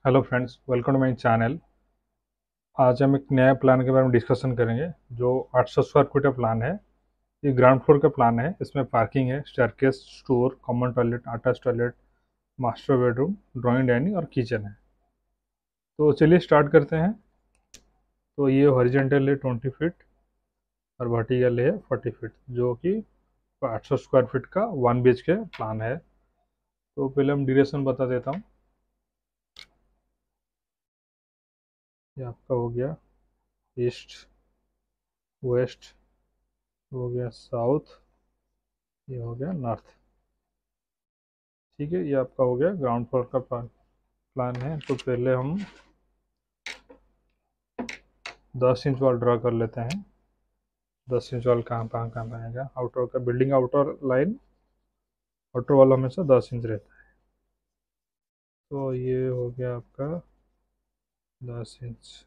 Hello friends, welcome to my channel. आज हम एक नया प्लान के बारे में डिस्कशन करेंगे जो 800 स्क्वायर फीट का प्लान है। ये ग्राउंड फ्लोर का प्लान है। इसमें पार्किंग है, staircase, store, common toilet, attach toilet, master bedroom, drawing dining और किचन है। तो चलिए स्टार्ट करते हैं। तो ये हॉरिजेंटल है 20 फीट और वर्टिकल है 40 फीट, जो कि 800 स्क्वायर फीट का 1 BHK प्लान है। तो पहले हम ड्यूरेशन बता देता हूँ। ये आपका हो गया ईस्ट, वेस्ट, हो गया साउथ, ये हो गया नॉर्थ। ठीक है, ये आपका हो गया ग्राउंड फ्लोर का प्लान है। तो पहले हम 10 इंच वाल ड्रा कर लेते हैं। 10 इंच वाल कहाँ आएगा? आउटर का बिल्डिंग आउटर लाइन, आउटर वाल हमेशा 10 इंच रहता है। तो ये हो गया आपका 10 इंच।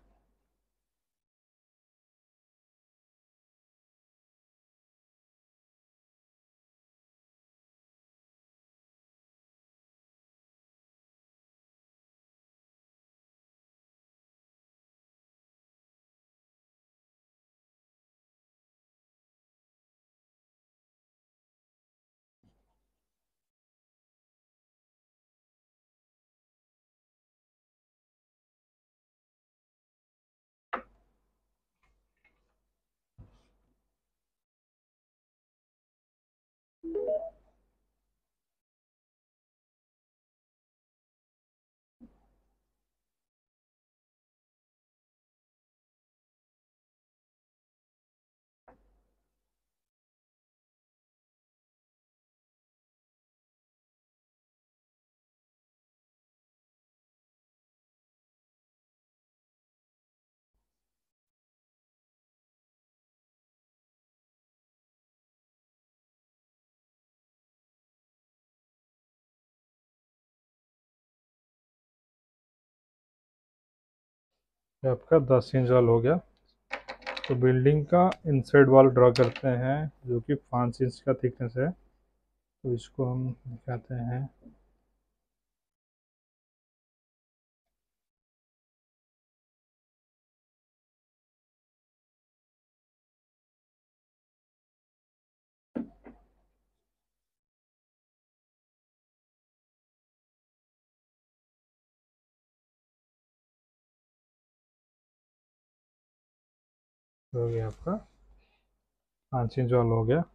ये आपका 10 इंच वाल हो गया। तो बिल्डिंग का इनसाइड वॉल ड्रा करते हैं, जो कि 5 इंच का थिकनेस है। तो इसको हम दिखाते हैं। हो गया आपका 5 इंच वाल हो गया।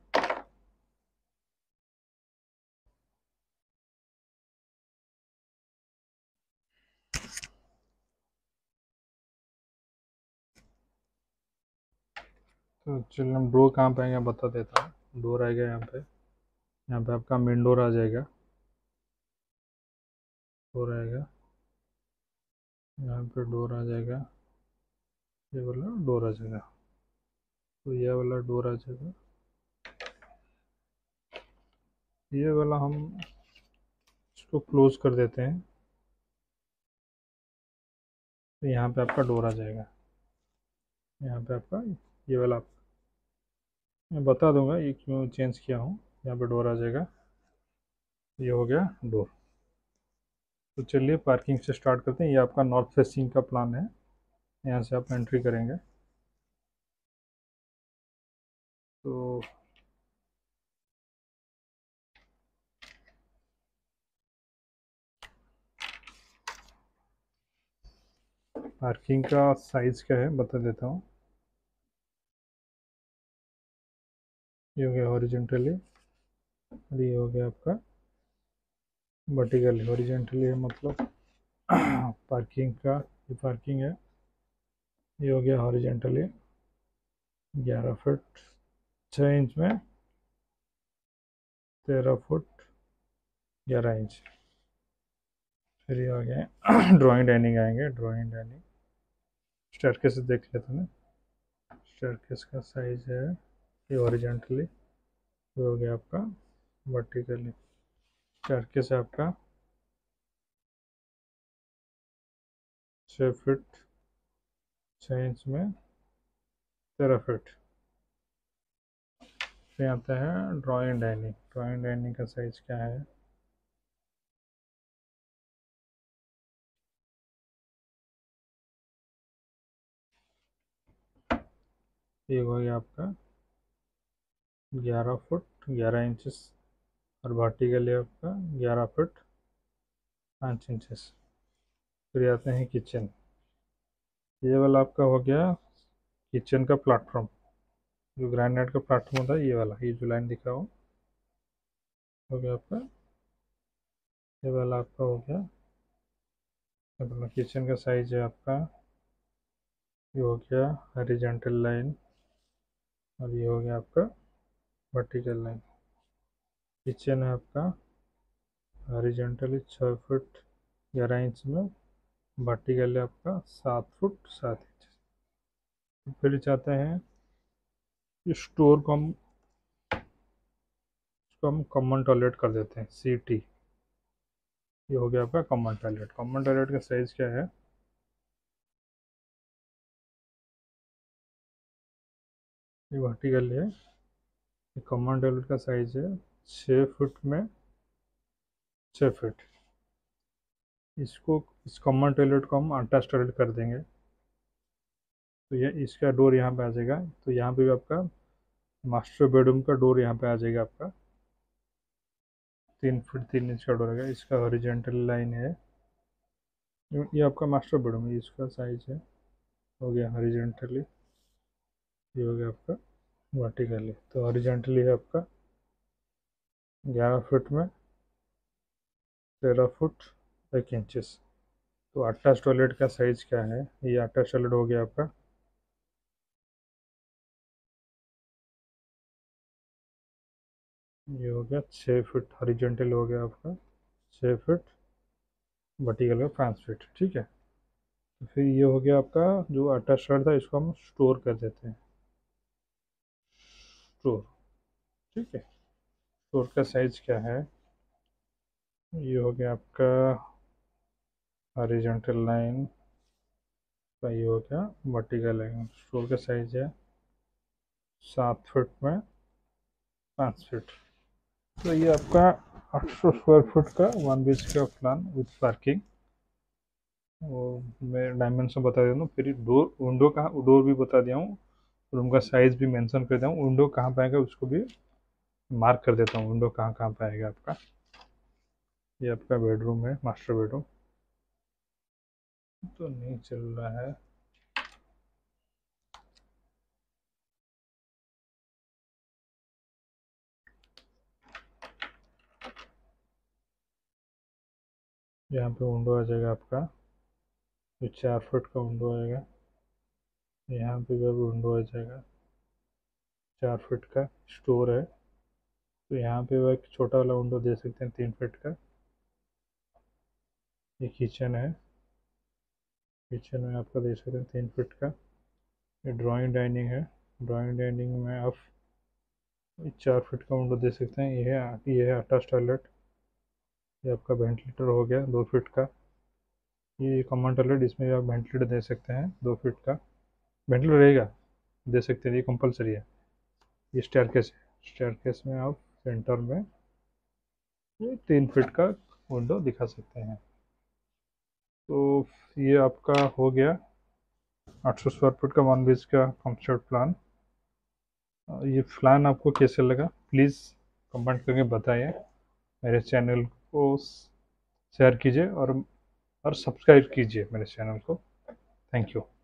तो चलिए हम डोर कहाँ पे आएंगे बता देता हूँ। डोर आएगा यहाँ पे। यहाँ पे आपका मेन डोर आ जाएगा। डोर आएगा, यहाँ पे डोर आ जाएगा। ये वाला डोर आ जाएगा। तो ये वाला डोर आ जाएगा। ये वाला हम इसको क्लोज कर देते हैं। तो यहाँ पे आपका डोर आ जाएगा। यहाँ पे आपका ये वाला मैं बता दूंगा ये क्यों चेंज किया हूँ। यहाँ पे डोर आ जाएगा। ये हो गया डोर। तो चलिए पार्किंग से स्टार्ट करते हैं। ये आपका नॉर्थ फेसिंग का प्लान है। यहाँ से आप एंट्री करेंगे। तो पार्किंग का साइज क्या है बता देता हूँ। ये हो गया हॉरिजेंटली और ये हो गया आपका वर्टिकली। हॉरिजेंटली है मतलब पार्किंग का, ये पार्किंग है। ये हो गया हॉरिजेंटली 11 फुट 6 इंच में, 13 फुट 11 इंच। फिर ये आ गए ड्राइंग डाइनिंग आएंगे। ड्राइंग डाइनिंग स्टेयरकेस देख लेते हैं। स्टेयरकेस का साइज है ये हॉरिजेंटली। ये हो गया आपका वर्टिकली। स्टेयरकेस है आपका 6 फुट 6 इंच में, 13 फुट। फिर आता है ड्राइंग डाइनिंग। ड्राइंग डाइनिंग का साइज क्या है? ये हो गया आपका 11 फुट 11 इंचेस और वर्टिकली आपका 11 फुट 5 इंचेस। फिर आते हैं किचन। ये वाला आपका हो गया किचन का प्लेटफॉर्म, जो ग्रेनाइट का प्लेटफॉर्म होता है ये वाला, ये जो लाइन दिखा हो गया आपका, ये वाला आपका हो गया अपना किचन का साइज है आपका। ये हो गया हॉरिजॉन्टल लाइन और ये हो गया आपका वर्टिकल लाइन। किचन है आपका हॉरिजॉन्टली 6 फुट 11 इंच में, वर्टिकली आपका 7 फुट 7 इंच। फिर चाहते हैं स्टोर को हम कॉमन टॉयलेट कर देते हैं CT। ये हो गया आपका कॉमन टॉयलेट। कॉमन टॉयलेट का साइज क्या है, ये वर्टिकल है। कॉमन टॉयलेट का साइज है 6 फुट में 6 फुट। इस कॉमन टॉयलेट को हम अटैच टॉयलेट कर देंगे, तो ये इसका डोर यहाँ पे आ जाएगा। तो यहाँ पे भी आपका मास्टर बेडरूम का डोर यहाँ पे आ जाएगा आपका। 3 फुट 3 इंच का डोर है। इसका हॉरिजॉन्टल लाइन है, ये आपका मास्टर बेडरूम है, इसका साइज है हो गया हॉरिजॉन्टली, ये हो गया आपका वर्टिकली। तो हॉरिजॉन्टली है आपका 11 फुट में 13 फुट 1 इंचेस। तो अटैच टॉयलेट का साइज क्या है, ये अटैच टॉयलेट हो गया आपका ये हो गया 6 फुट हॉरिजॉन्टल हो गया आपका 6 फुट, वर्टिकल का 5 फीट। ठीक है, तो फिर ये हो गया आपका जो अटैच टॉयलेट था, इसको हम स्टोर कर देते हैं स्टोर। ठीक है, स्टोर का साइज क्या है, ये हो गया आपका हॉरिजॉन्टल लाइन का, ये हो गया वर्टिकल लाइन। स्टोर का साइज है 7 फुट में 5 फीट। तो ये आपका 800 स्क्वायर फुट का 1 BHK का प्लान विथ पार्किंग। वो मैं डायमेंशन बता देता हूँ, फिर डोर विंडो का डोर भी बता दिया हूँ, रूम का साइज भी मेंशन कर दिया हूँ। विंडो कहाँ पे आएगा उसको भी मार्क कर देता हूँ, विंडो कहाँ कहाँ पे आएगा आपका। ये आपका बेडरूम है, मास्टर बेडरूम। तो नहीं चल रहा है, यहाँ पे विंडो आ जाएगा आपका, ये 4 फुट का विंडो आएगा। यहाँ पे भी विंडो आ जाएगा, 4 फुट का स्टोर है। तो यहाँ पे वो एक छोटा वाला विंडो दे सकते हैं 3 फुट का। ये किचन है, किचन में आपका दे सकते हैं 3 फुट का। ये ड्राइंग डाइनिंग है, ड्राइंग डाइनिंग में आप 4 फुट का विंडो दे सकते हैं। ये है अटैच टॉयलेट। ये आपका वेंटिलेटर हो गया 2 फुट का। ये कॉमन टॉयलेट, इसमें भी आप वेंटिलेटर दे सकते हैं 2 फुट का वेंटिलेटर रहेगा, दे सकते हैं, ये कंपलसरी है। ये स्टेयरकेस है, स्टेयरकेस में आप सेंटर में ये 3 फुट का विंडो दिखा सकते हैं। तो ये आपका हो गया 800 स्क्वायर फुट का 1 BHK का कंस्ट्रक्ट प्लान। ये प्लान आपको कैसे लगा प्लीज़ कमेंट करके बताइए। मेरे चैनल को शेयर कीजिए और सब्सक्राइब कीजिए मेरे चैनल को। Thank you.